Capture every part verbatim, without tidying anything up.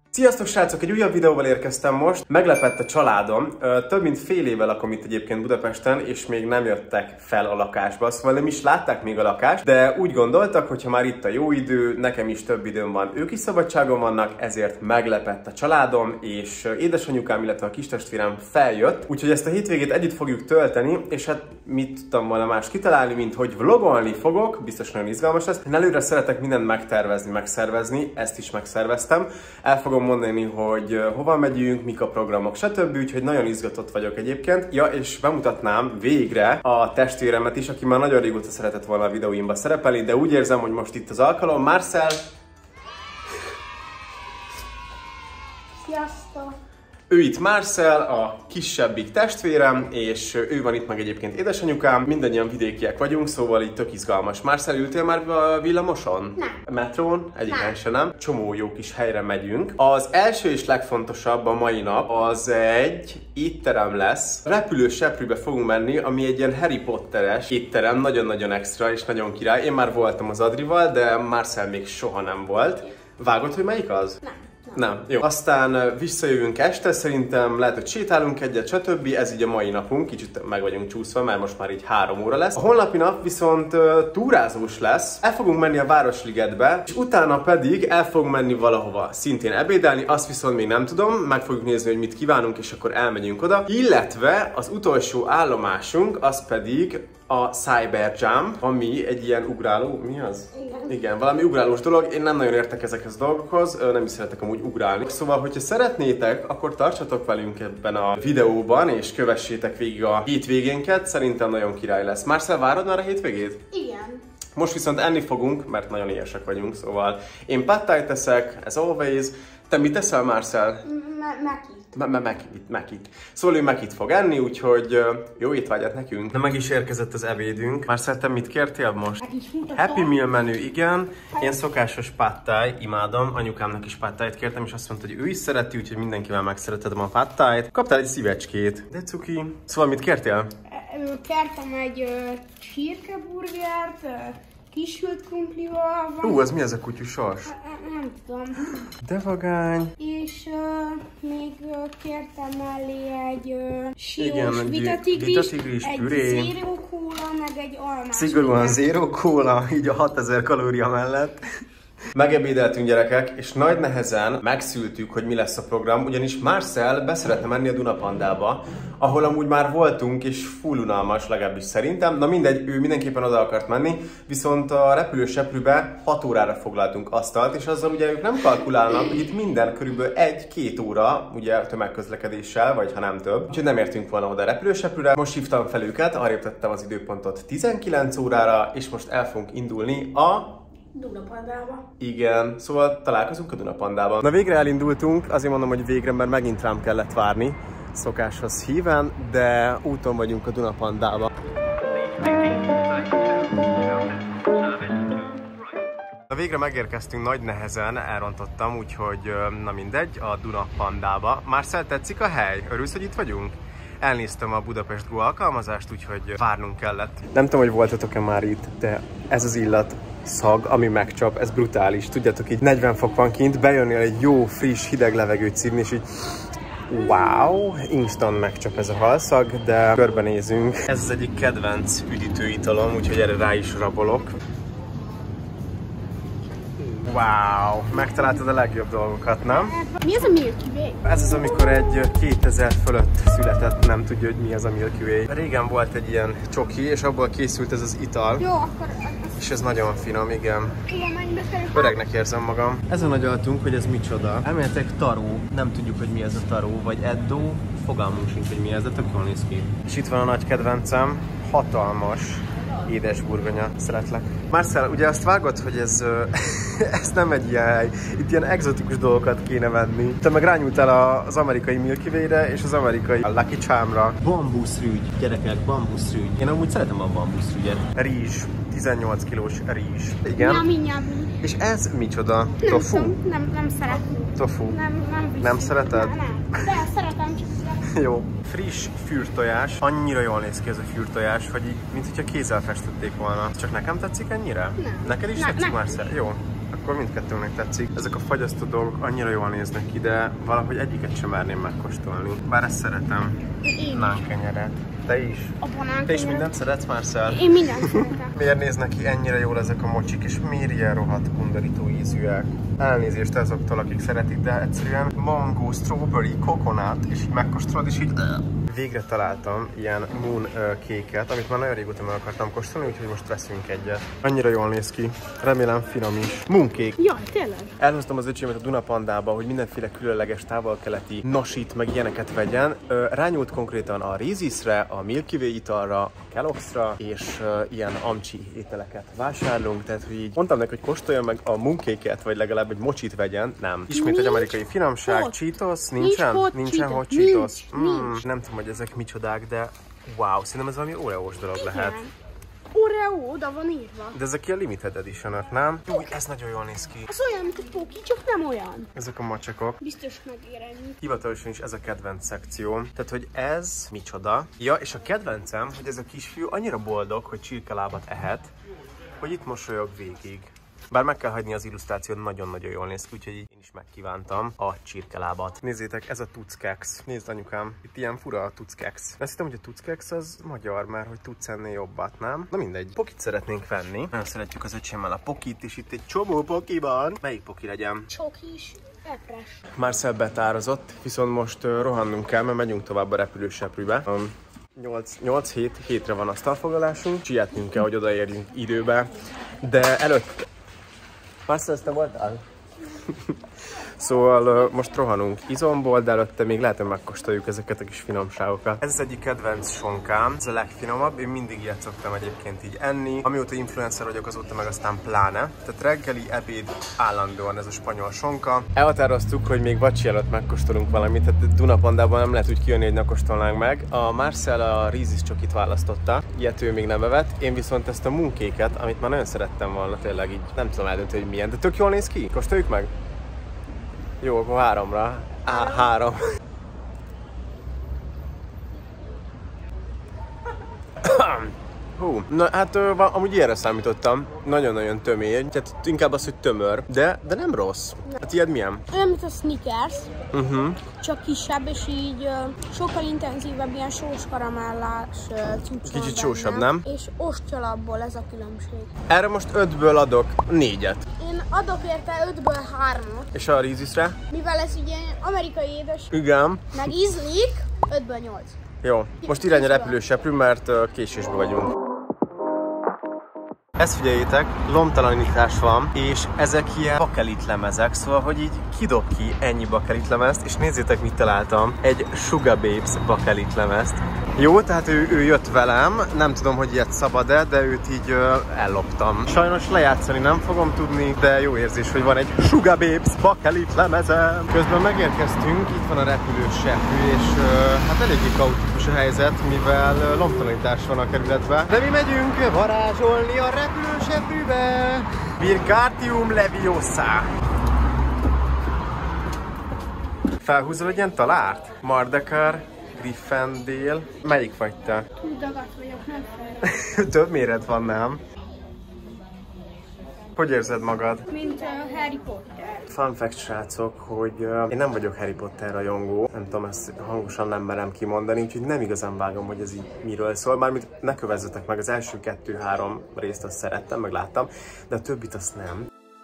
Sziasztok srácok! Egy újabb videóval érkeztem most. Meglepett a családom. Több mint fél éve lakom itt egyébként Budapesten, és még nem jöttek fel a lakásba. Szóval nem is látták még a lakást, de úgy gondoltak, hogy ha már itt a jó idő, nekem is több időm van, ők is szabadságon vannak, ezért meglepett a családom, és édesanyukám, illetve a kistestvérem feljött. Úgyhogy ezt a hétvégét együtt fogjuk tölteni, és hát mit tudtam volna más kitalálni, mint hogy vlogolni fogok, biztos nagyon izgalmas lesz. Én előre szeretek mindent megtervezni, megszervezni, ezt is megszerveztem. El fogom mondani, hogy hova megyünk, mik a programok, stb. Úgyhogy nagyon izgatott vagyok egyébként. Ja, és bemutatnám végre a testvéremet is, aki már nagyon régóta szeretett volna a videóimba szerepelni, de úgy érzem, hogy most itt az alkalom. Marcel! Sziasztok! Ő itt Marcel, a kisebbik testvérem, és ő van itt meg egyébként édesanyukám. Mindannyian vidékiek vagyunk, szóval így tök izgalmas. Marcel, ültél már a villamoson? Nem. Metrón? Egyébként sem nem. Csomó jó kis helyre megyünk. Az első és legfontosabb a mai nap az egy étterem lesz. Repülős seprűbe fogunk menni, ami egy ilyen Harry Potteres étterem, nagyon-nagyon extra és nagyon király. Én már voltam az Adrival, de Marcel még soha nem volt. Vágod, hogy melyik az? Nem. Nem. Jó. Aztán visszajövünk este, szerintem lehet, hogy sétálunk egyet, stb. Ez így a mai napunk, kicsit meg vagyunk csúszva, mert most már így három óra lesz. A holnapi nap viszont uh, túrázós lesz, el fogunk menni a Városligetbe, és utána pedig el fogunk menni valahova szintén ebédelni, azt viszont még nem tudom, meg fogjuk nézni, hogy mit kívánunk, és akkor elmegyünk oda. Illetve az utolsó állomásunk, az pedig a Cyber Jump, ami egy ilyen ugráló, mi az? Igen. Igen, valami ugrálós dolog, én nem nagyon értek ezekhez a dolgokhoz, nem is szeretek amúgy ugrálni. Szóval, hogyha szeretnétek, akkor tartsatok velünk ebben a videóban, és kövessétek végig a hétvégénket, szerintem nagyon király lesz. Marcel, várod már a hétvégét? Igen. Most viszont enni fogunk, mert nagyon éhesek vagyunk, szóval én pad thai teszek, as always. Te mit teszel, Marcel? Mekit. Mekit, mekit. Szóval ő mekit fog enni, úgyhogy jó étvágyat nekünk. Na meg is érkezett az ebédünk. Marcel, te mit kértél most? Happy Meal menü, igen. Én szokásos pad thai, imádom. Anyukámnak is pad thait kértem, és azt mondta, hogy ő is szereti, úgyhogy mindenkivel megszeretem a pad thait. Kaptál egy szívecskét. De cuki. Szóval mit kértél? Kértem egy uh, csirkeburgert, uh, kisült krumplival. Ú, az mi ez a kutyusors? Nem tudom. De vagány. És uh, még uh, kértem mellé egy uh, siós Igen, vitatigris, vitatigris, egy püré. zero kóla, meg egy almás. Szigorúan zero kóla, így a hatezer kalória mellett. Megebédeltünk, gyerekek, és nagy nehezen megszültük, hogy mi lesz a program, ugyanis Marcel beszeretne menni a Dunapandába, ahol amúgy már voltunk, és full unalmas, legalábbis szerintem. Na mindegy, ő mindenképpen oda akart menni, viszont a repülős seprűbe hat órára foglaltunk asztalt, és azzal ugye ők nem kalkulálnak, hogy itt minden körülbelül egy-két óra, ugye tömegközlekedéssel, vagy ha nem több. Úgyhogy nem értünk volna oda a repülős seprűre. Most hívtam fel őket, arrébb tettem az időpontot tizenkilenc órára, és most el fogunk indulni a Dunapandába. Igen, szóval találkozunk a Dunapandában. Na végre elindultunk, azért mondom, hogy végre, mert megint rám kellett várni, szokáshoz híven, de úton vagyunk a Dunapandába. Na végre megérkeztünk nagy nehezen, elrontottam, úgyhogy na mindegy, a Dunapandába. Marcel, tetszik a hely? Örülsz, hogy itt vagyunk? Elnéztem a Budapest Go alkalmazást, úgyhogy várnunk kellett. Nem tudom, hogy voltatok-e már itt, de ez az illat szag, ami megcsap, ez brutális. Tudjátok, így negyven fok van kint, bejönnél egy jó, friss, hideg levegőt szívni, és így wow, instant megcsap ez a halszag, de körbenézünk. Ez az egyik kedvenc üdítőitalom, úgyhogy erre rá is rabolok. Wow, megtaláltad a legjobb dolgokat, nem? Mi az a Milky Way? Ez az, amikor egy kétezer fölött született, nem tudja, hogy mi az a Milky Way. Régen volt egy ilyen csoki, és abból készült ez az ital. Jó, akkor... És ez nagyon finom, igen. Igen, mennyibe kerül? Öregnek érzem magam. Ezen agyaltunk, hogy ez micsoda. Elméletek taró, nem tudjuk, hogy mi ez a taró, vagy eddó, fogalmunk sincs, hogy mi ez, de tök jól néz ki. És itt van a nagy kedvencem, hatalmas édes burgonya. Szeretlek. Marcel, ugye azt vágod, hogy ez, ez nem egy ilyen hely. Itt ilyen egzotikus dolgokat kéne venni. Te meg rányúltál az amerikai Milky Way-re és az amerikai Lucky Charmra. Bambuszrügy, gyerekek, bambuszrügy. Én amúgy szeretem a bambuszrügyet. Rizs, tizennyolc kilós rizs. Igen. Nyami, nyami. És ez micsoda? Nem Tofu? tudom, nem, nem szeretem. Tofu? Nem, nem visz. Nem szereted? Nem, nem. De szeretem, csak Jó. Friss fürtojás. Annyira jól néz ki ez a fürtojás, hogy így, mint hogyha kézzel festették volna. Csak nekem tetszik ennyire? Nem. Neked is Nem, tetszik, nem. Marcel? Jó. akkor mindkettőnek tetszik. Ezek a fagyasztó dolgok annyira jól néznek ki, de valahogy egyiket sem merném megkóstolni. Bár ezt szeretem. Nánkenyeret. Te is? A banánkenyeret. Te is mindent szeretsz, Marcel? Én mindent szeretem. Miért néznek ki ennyire jól ezek a mocsik, és miért ilyen rohadt undorító ízűek? Elnézést azoktól, akik szeretik, de egyszerűen mango, strawberry, coconut, és így megkóstolod, és így... Végre találtam ilyen moon kéket, amit már nagyon régóta meg akartam kóstolni, úgyhogy most veszünk egyet. Annyira jól néz ki, remélem finom is. Moon kék. Jaj, tényleg? Elhoztam az öcsémet a Duna Pandába, hogy mindenféle különleges távol-keleti nasit, meg ilyeneket vegyen. Rányúlt konkrétan a Reese's-re, a Milky Way italra, a Kellogg's-ra, és ilyen amcsi ételeket vásárlunk, tehát hogy így mondtam neki, hogy kóstoljon meg a moon cake-et, vagy legalább egy mocsit vegyen. Nem. Ismét egy amerikai finomság. Hot. Cheetos? Nincsen? Nincs hot Nincsen Cheetos. hot Cheetos? Nincs, Mm, nincs. nem tudom, hogy ezek micsodák, de wow, szerintem ez valami óreós dolog lehet. Oreo, oda van írva. De ezek ilyen limited edition-ök, nem? Új, ez nagyon jól néz ki. Az olyan, mint a Poki, csak nem olyan. Ezek a macskok. Biztos megér ennyi. Hivatalosan is ez a kedvenc szekció. Tehát, hogy ez micsoda. Ja, és a kedvencem, hogy ez a kisfiú annyira boldog, hogy csirkelábat ehet, hogy itt mosolyog végig. Bár meg kell hagyni az illusztrációt, nagyon-nagyon jól néz ki, úgyhogy én is megkívántam a csirkelábat. Nézzétek, ez a tuckex. Nézd anyukám, itt ilyen fura a tuckex. Azt hittem, hogy a tuckex az magyar, mert hogy tudsz ennél jobbat, nem? Na mindegy. Pokit szeretnénk venni. Nagyon szeretjük az öcsémmel a pokit, és itt egy csomó poki van. Melyik poki legyen? Csokis, epres. Marcel betározott, viszont most uh, rohannunk kell, mert megyünk tovább a repülőseprűbe. Um, nyolc hét hétre van asztalfoglalásunk, sietnünk kell, hogy odaérjünk időbe, de előtt... Marcel, ezt te voltál? Szóval uh, most rohanunk izomból, de előtte még lehet, hogy megkóstoljuk ezeket a kis finomságokat. Ez az egyik kedvenc sonkám, ez a legfinomabb, én mindig ilyet szoktam egyébként így enni. Amióta influencer vagyok, azóta meg aztán pláne. Tehát reggeli, ebéd, állandóan ez a spanyol sonka. Elhatároztuk, hogy még vacsi előtt megkóstolunk valamit, tehát Duna Pandában nem lehet úgy kijönni, hogy ne kóstolnánk meg. A Marcel a Reese's csokit választotta, ilyet ő még nem evett, én viszont ezt a moon cake-et, amit már nagyon szerettem volna, tényleg így nem tudom eldönteni, hogy milyen, de tök jól néz ki. Kóstoljuk meg? Jó, akkor háromra. Á, három. Hú, na hát ö, amúgy ilyenre számítottam. Nagyon-nagyon tömény, tehát inkább az, hogy tömör, de, de nem rossz. Hát ilyet milyen? Olyan, mint a Snickers, Uh-huh. csak kisebb, és így uh, sokkal intenzívebb, ilyen sós karamellás uh, cucc van Kicsit benne. sósabb, nem? És ostyalatból ez a különbség. Erre most ötből adok négyet. Én adok érte ötből hármat, És a Reese's-re? mivel ez ugye amerikai édes, Igen. meg ízlik, ötből nyolc. Jó, most irány a repülőseprű, mert uh, késésben vagyunk. Ezt figyeljétek, lomtalanítás van, és ezek ilyen bakelit lemezek, szóval, hogy így kidob ki ennyi bakelit lemezt, és nézzétek, mit találtam, egy Sugar Babes bakelit lemezt. Jó, tehát ő, ő jött velem, nem tudom, hogy ilyet szabad-e, de őt így ö, elloptam. Sajnos lejátszani nem fogom tudni, de jó érzés, hogy van egy Sugar Babes bakelit lemezem. Közben megérkeztünk, itt van a repülőseprű, és ö, hát eléggé kaotikus a helyzet, mivel ö, lomtalanítás van a kerületben. De mi megyünk varázsolni a repülőseprűbe! Virgatium Leviosa! Felhúzol egy ilyen talárt? Mardekar, Gryffindor. Melyik vagy te? Túl dagat vagyok, nem fel. Több méret van, nem? Hogy érzed magad? Mint uh, Harry Potter. Fun fact, srácok, hogy uh, én nem vagyok Harry Potter rajongó, nem tudom, ezt hangosan nem merem kimondani, úgyhogy nem igazán vágom, hogy ez így miről szól. Mármint ne kövezzetek meg, az első kettő-három részt azt szerettem, meg láttam, de a többit azt nem.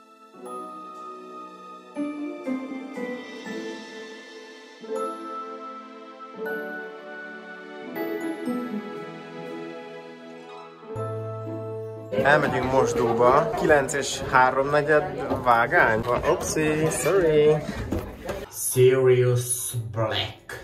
Elmegyünk mosdóba, kilenc és háromnegyed vágány. Oopsie, sorry. Sirius Black.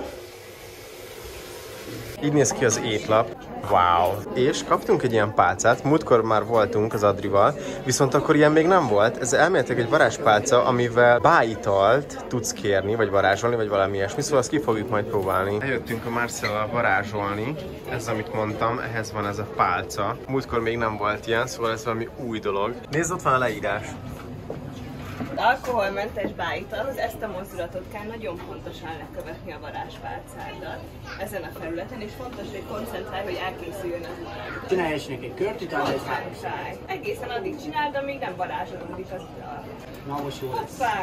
Így néz ki az étlap. Wow! És kaptunk egy ilyen pálcát, múltkor már voltunk az Adrival, viszont akkor ilyen még nem volt. Ez elméletileg egy varázspálca, amivel báitalt tudsz kérni, vagy varázsolni, vagy valami ilyesmi, szóval azt ki fogjuk majd próbálni. Eljöttünk a Marcellal varázsolni, ez amit mondtam, ehhez van ez a pálca. Múltkor még nem volt ilyen, szóval ez valami új dolog. Nézd, ott van a leírás. alkoholmentes bájitahoz ezt a mozdulatot kell nagyon pontosan lekövetni a varázspálcáddal ezen a felületen, és fontos, hogy koncentrálj, hogy elkészüljön a varázs. Csinálj is neki egy kört, utána egy háromszor. Egészen addig csináld, amíg nem varázsolódik az a... Na, most jó lesz. Hoppá!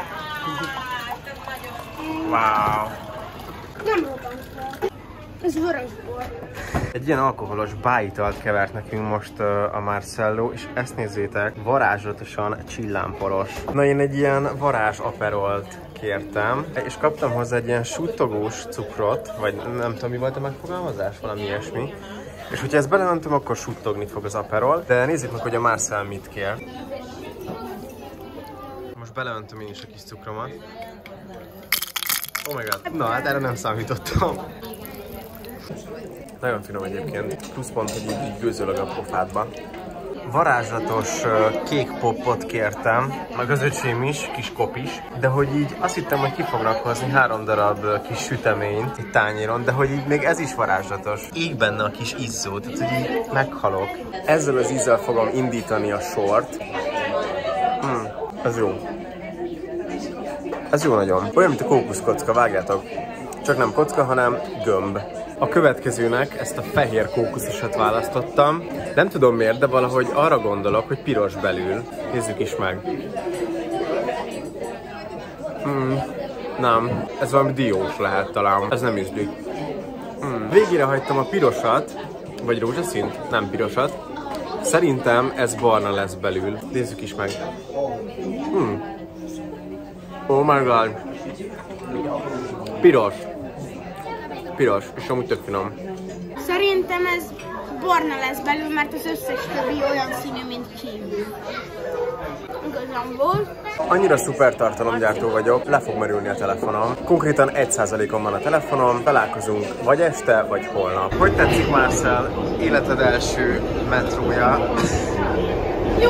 Wow! Nem robant fel. Ez vörös bor. Egy ilyen alkoholos bájitalt kevert nekünk most uh, a Marcello, és ezt nézzétek, varázslatosan csillámporos. Na, én egy ilyen varázs aperolt kértem, és kaptam hozzá egy ilyen suttogós cukrot, vagy nem tudom, mi volt a megfogalmazás, valami ilyesmi. És hogyha ezt beleöntöm, akkor suttogni fog az aperol, de nézzük meg, hogy a Marcel mit kér. Most beleöntöm én is a kis cukromat. Oh my god, na hát erre nem számítottam. Nagyon finom egyébként, plusz pont, hogy így, így gőzölög a pofádba. Varázslatos uh, kék popot kértem, meg az öcsém is, kis kop is, de hogy így azt hittem, hogy ki fognak hozni három darab uh, kis süteményt egy tányéron, de hogy így még ez is varázslatos. Ég benne a kis izzó, tehát hogy így meghalok. Ezzel az ízzel fogom indítani a sort. Hmm, ez jó. Ez jó nagyon. Olyan, mint a kókuszkocka, vágjátok. Csak nem kocka, hanem gömb. A következőnek ezt a fehér kókuszosat választottam. Nem tudom miért, de valahogy arra gondolok, hogy piros belül. Nézzük is meg. Mm, nem, ez valami diós lehet talán. Ez nem ízlik. Mm. Végére hagytam a pirosat, vagy rózsaszínt, nem pirosat. Szerintem ez barna lesz belül. Nézzük is meg. Mm. Oh my god. Piros. Piros, és amúgy tök finom. Szerintem ez barna lesz belül, mert az összes többi olyan színű, mint kívül. Igazából. Annyira szuper tartalomgyártó vagyok, le fog merülni a telefonom. Konkrétan egy százalékon van a telefonom, találkozunk vagy este, vagy holnap. Hogy tetszik, Marcel? Életed első metrója. Jó!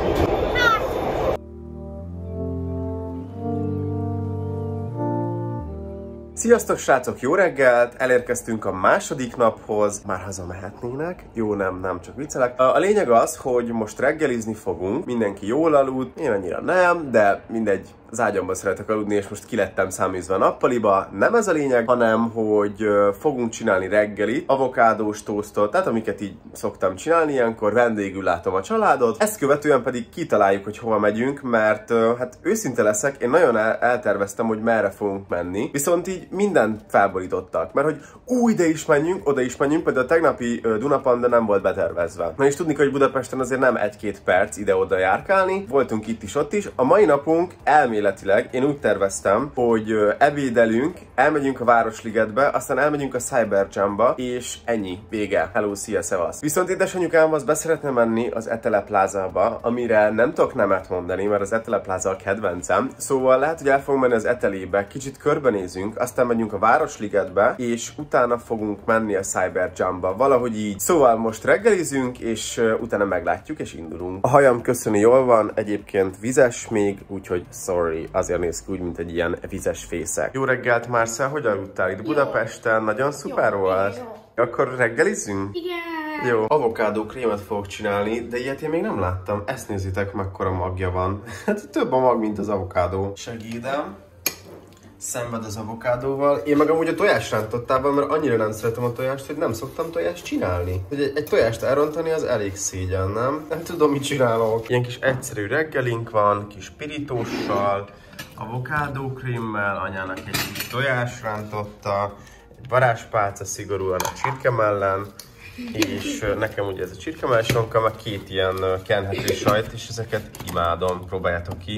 Sziasztok srácok, jó reggelt! Elérkeztünk a második naphoz. Már hazamehetnének? Jó, nem, nem, csak viccelek. A lényeg az, hogy most reggelizni fogunk. Mindenki jól aludt, én annyira nem, de mindegy. Az ágyamban szeretek aludni, és most kilettem száműzve a nappaliba. Nem ez a lényeg, hanem hogy fogunk csinálni reggelit, avokádós toastot, tehát amiket így szoktam csinálni ilyenkor, vendégül látom a családot. Ezt követően pedig kitaláljuk, hogy hova megyünk, mert hát őszinte leszek, én nagyon el elterveztem, hogy merre fogunk menni, viszont így mindent felborítottak, mert hogy ú, ide is menjünk, oda is menjünk, például a tegnapi Dunapanda nem volt betervezve. Na és tudni, hogy Budapesten azért nem egy-két perc ide-oda járkálni, voltunk itt is, ott is. A mai napunk elmélet Én úgy terveztem, hogy ebédelünk, elmegyünk a Városligetbe, aztán elmegyünk a Cyber Jamba, és ennyi, vége. Hello, szia, szevasz. Viszont édesanyukám az beszeretne menni az Etele Plázába, amire nem tudok nemet mondani, mert az Etele Pláza a kedvencem. Szóval lehet, hogy el fogunk menni az Etelébe, kicsit körbenézünk, aztán megyünk a Városligetbe, és utána fogunk menni a Cyber Jamba. Valahogy így. Szóval most reggelizünk, és utána meglátjuk, és indulunk. A hajam köszöni jól van, egyébként vizes még, úgyhogy sorry. Azért néz ki úgy, mint egy ilyen vizes fészek. Jó reggelt, Marcel, hogy aludtál itt Budapesten? Nagyon szuper volt. Akkor reggelizzünk? Igen. Jó. Avokádó krémet fogok csinálni, de ilyet én még nem láttam. Ezt nézzétek, mekkora magja van. Hát több a mag, mint az avokádó. Segítem. Szenved az avokádóval. Én meg amúgy a tojásrántottával, mert annyira nem szeretem a tojást, hogy nem szoktam tojást csinálni. Hogy egy, egy tojást elrontani az elég szégyen, nem? Nem tudom, mit csinálok. Ilyen kis egyszerű reggelink van, kis pirítóssal, avokádókrémmel, anyának egy kis tojásrántotta, egy varázspálca szigorúan a csirkemellen, és nekem ugye ez a csirkemellsonka, meg két ilyen kenhető sajt, és ezeket imádom, próbáljátok ki.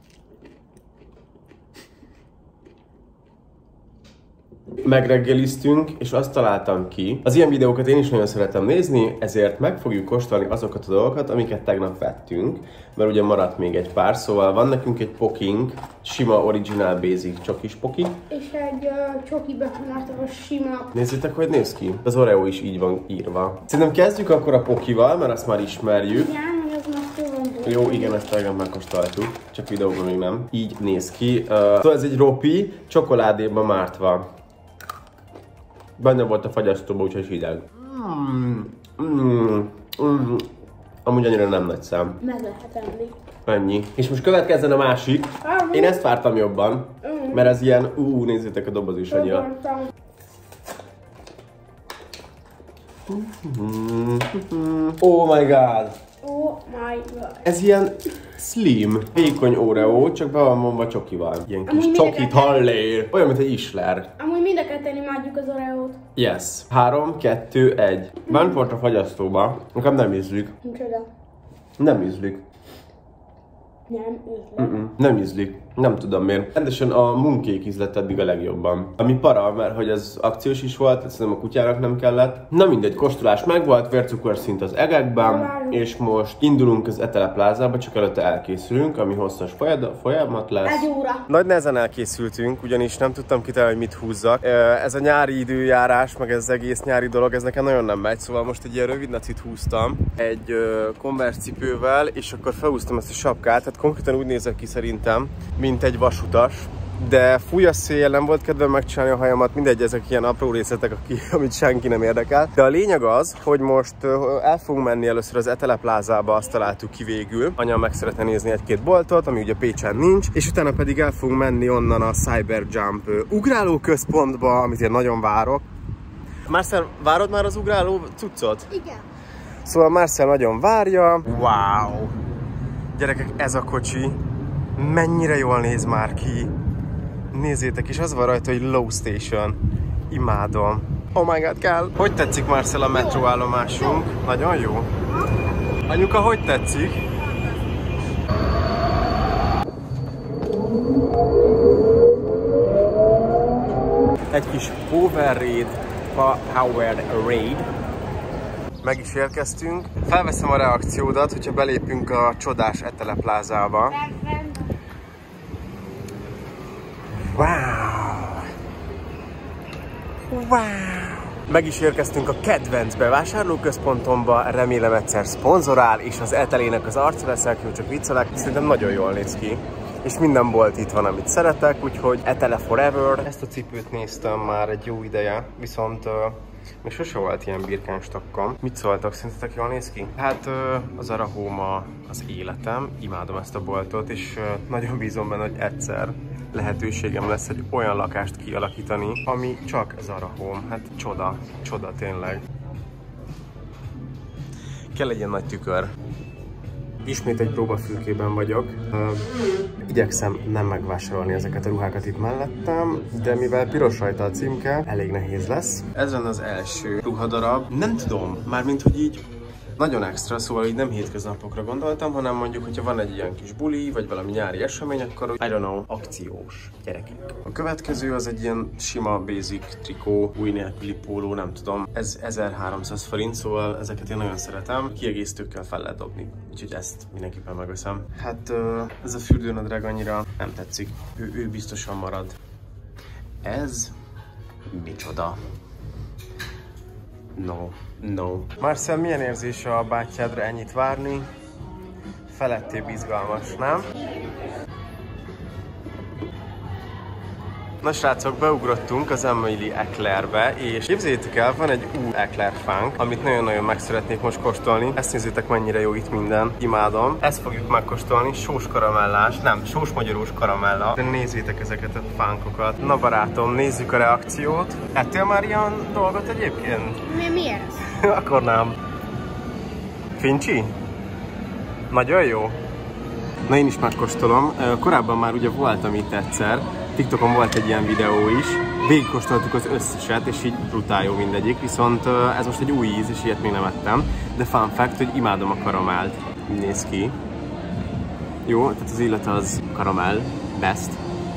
Megreggeliztünk, és azt találtam ki. Az ilyen videókat én is nagyon szeretem nézni, ezért meg fogjuk kóstolni azokat a dolgokat, amiket tegnap vettünk, mert ugye maradt még egy pár, szóval van nekünk egy pokink, sima original basic csokis poki. És egy uh, csoki bekonáltatos sima. Nézzétek, hogy néz ki. Az Oreo is így van írva. Szerintem kezdjük akkor a pokival, mert azt már ismerjük. Igen, ez már tudom. Jó, igen, ezt tegnap megkóstoltuk, csak videóban még nem. Így néz ki. Uh, szóval ez egy ropi, csokoládéba mártva. Benne volt a fagyasztóba, úgyhogy hideg. Mm, mm, mm. Amúgy annyira nem nagy szám. Meg lehet enni. Ennyi. És most következzen a másik. Én ezt vártam jobban, mert ez ilyen, ú, nézzétek a doboz is annyira. Oh my god! Oh my god! Ez ilyen slim, vékony Oreo, csak be van mondva csokival. Ilyen kis Amúgy csoki mindeket- tallér. Olyan, mint egy isler. Amúgy mind a ketten imádjuk az Oreót. Yes. Három, kettő, egy. Bent volt a fagyasztóba. Nekem nem ízlik. Micsoda? Nem ízlik. Nem üzlet. Mm-mm. Nem ízlik. Nem tudom miért. Rendesen a munkék ízlett eddig a legjobban. Ami para, mert hogy ez akciós is volt, ezt szerintem a kutyának nem kellett. Na mindegy, kóstolás megvolt, vércukorszint az egekben, és most indulunk az Etele plázába, csak előtte elkészülünk, ami hosszas folyamat lesz. Egy óra. Nagy nehezen elkészültünk, ugyanis nem tudtam kitalálni, hogy mit húzzak. Ez a nyári időjárás, meg ez az egész nyári dolog, ez nekem nagyon nem megy, szóval most egy ilyen rövid nacit húztam egy Converse cipővel, és akkor felhúztam ezt a sapkát, tehát konkrétan úgy nézek ki szerintem, mint egy vasutas. De fúj a szél, nem volt kedvem megcsinálni a hajamat, mindegy, ezek ilyen apró részletek, aki, amit senki nem érdekel. De a lényeg az, hogy most el fogunk menni először az Etele plázába, azt találtuk ki végül. Anya meg szeretne nézni egy-két boltot, ami ugye Pécsen nincs, és utána pedig el fogunk menni onnan a Cyber Jump ugráló központba, amit én nagyon várok. Marcel, várod már az ugráló cuccot? Igen. Szóval Marcel nagyon várja. Wow! Gyerekek, ez a kocsi mennyire jól néz már ki. Nézzétek, és az van rajta, hogy Low Station. Imádom. Oh my god, kell! Hogy tetszik, Marcel, a metróállomásunk? Nagyon jó? Anyuka, hogy tetszik? Egy kis Power Raid, Power Raid. Meg is érkeztünk. Felveszem a reakciódat, hogyha belépünk a csodás Etele plázába. Wow! Wow! Meg is érkeztünk a kedvenc bevásárlóközpontomba, remélem egyszer szponzorál, és az Etelének az arca leszek, jó, csak viccelek, szerintem nagyon jól néz ki. És minden bolt itt van, amit szeretek, úgyhogy Etele Forever. Ezt a cipőt néztem már egy jó ideje, viszont uh, még sose volt ilyen birkáns takkom. Mit szóltak? Szerintetek jól néz ki? Hát uh, az Arahoma az életem, imádom ezt a boltot, és uh, nagyon bízom benne, hogy egyszer lehetőségem lesz egy olyan lakást kialakítani, ami csak Zara Home. Hát csoda, csoda tényleg. Kell egy ilyen nagy tükör. Ismét egy próbafülkében vagyok. Uh, igyekszem nem megvásárolni ezeket a ruhákat itt mellettem, de mivel piros rajta a címke, elég nehéz lesz. Ez lenne az első ruhadarab. Nem tudom, mármint hogy így nagyon extra, szóval így nem hétköznapokra gondoltam, hanem mondjuk, hogyha van egy ilyen kis buli, vagy valami nyári esemény, akkor I don't know, akciós gyerekek. A következő az egy ilyen sima basic trikó, új nélküli póló, nem tudom. Ez ezerháromszáz forint, szóval ezeket én nagyon szeretem. Kiegészítőkkel fel lehet dobni, úgyhogy ezt mindenképpen megveszem. Hát ez a fürdőnadrág annyira nem tetszik, ő, ő biztosan marad. Ez micsoda? No, no. Marcel, milyen érzés a bátyádra ennyit várni? Felettébb izgalmas, nem? Na srácok, beugrottunk az Emily Eclairbe, és képzeljétek el, van egy új Eclair fánk, amit nagyon-nagyon meg szeretnék most kóstolni. Ezt nézzétek, mennyire jó itt minden. Imádom. Ezt fogjuk megkóstolni, sós karamellás, nem, sós magyarós karamella. De nézzétek ezeket a fánkokat. Na barátom, nézzük a reakciót. Ettél már ilyen dolgot egyébként? Mi, mi ez? Akkor nem. Fincsi? Nagyon jó. Na én is megkóstolom. Korábban már ugye voltam itt egyszer. TikTokon volt egy ilyen videó is. Végigkóstoltuk az összeset, és így brutál jó mindegyik. Viszont ez most egy új íz, és ilyet még nem ettem. De fun fact, hogy imádom a karamellt. Így néz ki. Jó, tehát az illata az karamell. Best.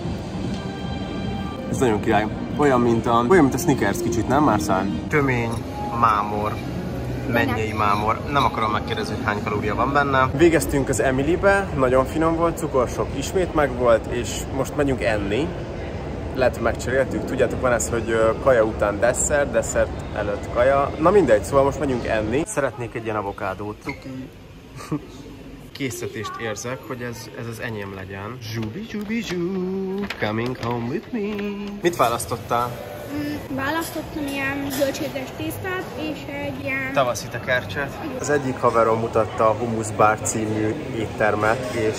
Ez nagyon király. Olyan, mint a, olyan, mint a Snickers kicsit, nem Marcel? Tömény, mámor. Mennyei mámor. Nem akarom megkérdezni, hogy hány kalória van benne. Végeztünk az Emilybe, nagyon finom volt, cukorsok ismét megvolt, és most megyünk enni. Lehet, hogy megcseréltük. Tudjátok, van ez, hogy kaja után desszert, desszert előtt kaja. Na mindegy, szóval most megyünk enni. Szeretnék egy ilyen avokádót. Cuki. készítést érzek, hogy ez, ez az enyém legyen. Zsubi, zsubi, zsú, coming home with me. Mit választottál? Mm, választottam ilyen zöldséges tésztát és egy ilyen... Tavaszi tekercset. Az egyik haverom mutatta a Hummus Bar című éttermet, és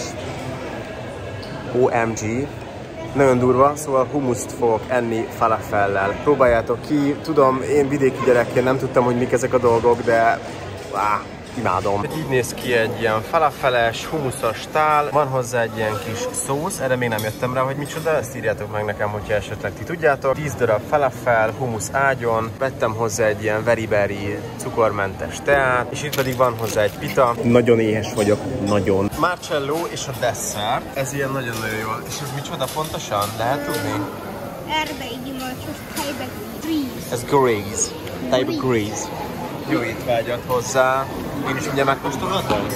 o em gé, nagyon durva, szóval hummuszt fogok enni falafellel. Próbáljátok ki, tudom, én vidéki gyerekként nem tudtam, hogy mik ezek a dolgok, de áh, imádom. Így néz ki egy ilyen falafeles, humuszos tál, van hozzá egy ilyen kis szósz, erre még nem jöttem rá, hogy micsoda, ezt írjátok meg nekem, hogyha esetleg ti tudjátok. tíz darab falafel, humusz ágyon, vettem hozzá egy ilyen very-berry cukormentes teát, és itt pedig van hozzá egy pita. Nagyon éhes vagyok, nagyon. Marcello és a desszert, ez ilyen nagyon-nagyon jó. És ez micsoda pontosan? Lehet tudni? Erdei gyümölcsös tejbe gríz. Ez gríz. Tejbe gríz. Jó étvágyat hozzá. Én is ugye megkóstolhatom?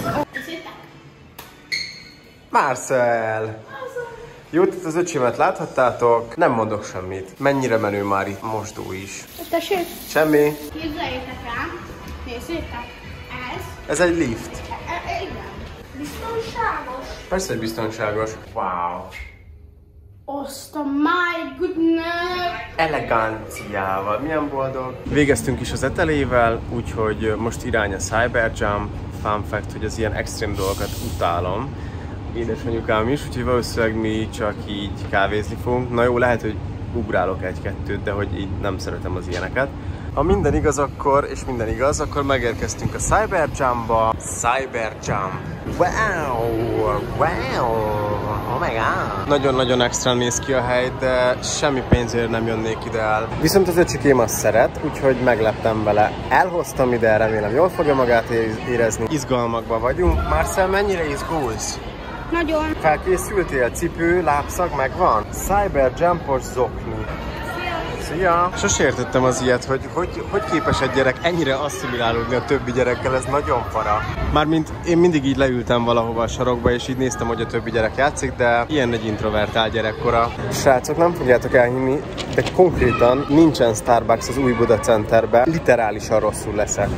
Marcel! Jó, itt az öcsémet láthattátok? Nem mondok semmit. Mennyire menő már itt mosdó is. Tessék? Semmi. Képzeljétek rám. Nézzétek. Ez. Ez egy lift. E, e, igen. Biztonságos. Persze, hogy biztonságos. Wow. Azt a my goodness! Eleganciával. Milyen boldog. Végeztünk is az etelével, úgyhogy most irány a Cyberjump. Fun fact, hogy az ilyen extrém dolgokat utálom. Édesanyukám is, úgyhogy valószínűleg mi csak így kávézni fogunk. Na jó, lehet, hogy ugrálok egy-kettőt, de hogy így nem szeretem az ilyeneket. Ha minden igaz akkor, és minden igaz, akkor megérkeztünk a Cyberjumpba. Cyberjump. Wow! Wow! Oh my god! Nagyon-nagyon extra néz ki a hely, de semmi pénzért nem jönnék ide el. Viszont az öcsikém azt szeret, úgyhogy megleptem vele. Elhoztam ide, remélem jól fogja magát érezni. Izgalmakban vagyunk. Marcel, mennyire izgulsz? Nagyon. Felkészültél? Cipő, lábszag megvan? Cyberjumpos zokni. Szia! Sose értettem az ilyet, hogy, hogy hogy képes egy gyerek ennyire asszimilálódni a többi gyerekkel, ez nagyon para. Mármint én mindig így leültem valahova a sarokba, és így néztem, hogy a többi gyerek játszik, de ilyen egy introvertált gyerekkora. Srácok, nem fogjátok elhinni, de konkrétan nincsen Starbucks az új Buda Centerben, literálisan rosszul leszek.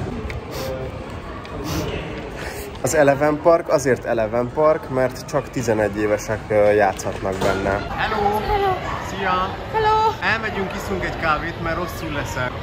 Az Eleven Park azért Eleven Park, mert csak tizenegy évesek játszhatnak benne. Hello! Hello! Szia! Hello! Elmegyünk, iszunk egy kávét, mert rosszul leszek.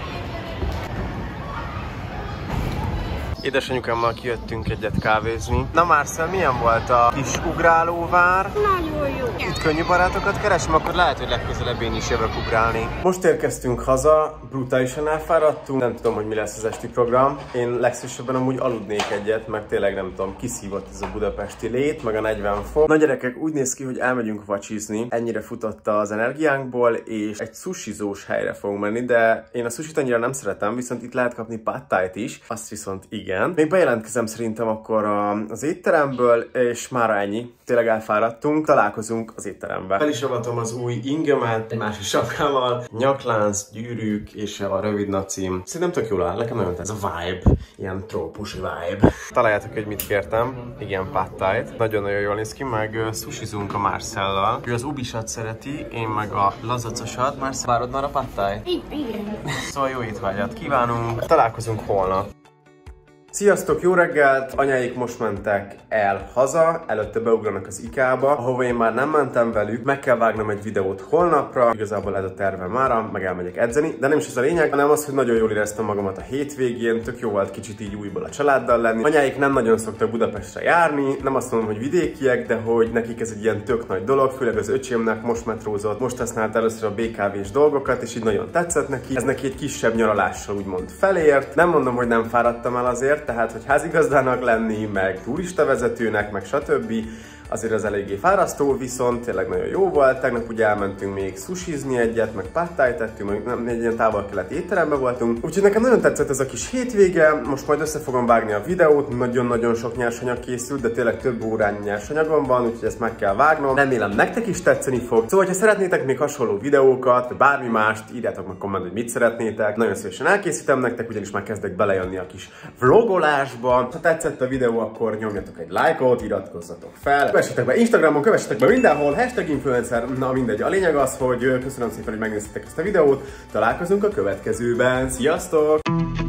Édesanyukámmal kijöttünk egyet kávézni. Na Marcel, milyen volt a kis ugrálóvár? Nagyon jó. Itt könnyű barátokat keresem, akkor lehet, hogy legközelebb én is jövök ugrálni. Most érkeztünk haza, brutálisan elfáradtunk. Nem tudom, hogy mi lesz az esti program. Én legszívesebben amúgy aludnék egyet, meg tényleg nem tudom, kiszívott ez a budapesti lét, meg a negyven fok. Na gyerekek, úgy néz ki, hogy elmegyünk vacsizni. Ennyire futott az energiánkból, és egy sushizós helyre fogunk menni, de én a sushit annyira nem szeretem, viszont itt lehet kapni pad thait is, azt viszont igen. Még bejelentkezem szerintem akkor az étteremből, és mára ennyi. Tényleg elfáradtunk, találkozunk az étteremben. Fel is avatom az új ingemet, egy másik sapkával, nyaklánc, gyűrűk és a rövid nacim. Szerintem tök jól áll, nekem nagyon tetsz. Ez a vibe, ilyen trópus vibe. Találjátok, hogy mit kértem, igen, pad thait. Nagyon-nagyon jól néz ki, meg uh, sushizunk a Marcellal. Ő az ubisat szereti, én meg a lazacosat. Marcel, várod már a pad thai? Igen. Szóval jó étvágyat kívánunk, találkozunk holnap. Sziasztok, jó reggelt! Anyáik most mentek el haza, előtte beugranak az ikába, ahova én már nem mentem velük, meg kell vágnom egy videót holnapra, igazából ez a terve mára, meg elmegyek edzeni, de nem is ez a lényeg, hanem az, hogy nagyon jól éreztem magamat a hétvégén, tök jó volt kicsit így újból a családdal lenni. Anyáik nem nagyon szoktak Budapestre járni, nem azt mondom, hogy vidékiek, de hogy nekik ez egy ilyen tök nagy dolog, főleg az öcsémnek most metrózott, most használt először a bé ká vés dolgokat, és így nagyon tetszett neki. Ez neki egy kisebb nyaralással úgymond felért. Nem mondom, hogy nem fáradtam el azért, tehát hogy házigazdának lenni, meg turistavezetőnek, meg stb. Azért az eléggé fárasztó, viszont tényleg nagyon jó volt. Tegnap ugye elmentünk még sushizni egyet, meg pad thait tettünk, meg nem, egy ilyen távol-keleti étteremben voltunk. Úgyhogy nekem nagyon tetszett ez a kis hétvége, most majd össze fogom vágni a videót, nagyon-nagyon sok nyersanyag készült, de tényleg több órányi nyersanyagom van, úgyhogy ezt meg kell vágnom. Remélem nektek is tetszeni fog. Szóval, ha szeretnétek még hasonló videókat, vagy bármi mást, írjátok meg kommentben, hogy mit szeretnétek. Nagyon szívesen elkészítem nektek, ugyanis már kezdek belejönni a kis vlogolásba. Ha tetszett a videó, akkor nyomjatok egy lájkot, iratkozzatok fel. Kövessetek be Instagramon, kövessetek be mindenhol, hashtag influencer, na mindegy. A lényeg az, hogy köszönöm szépen, hogy megnéztétek ezt a videót, találkozunk a következőben. Sziasztok!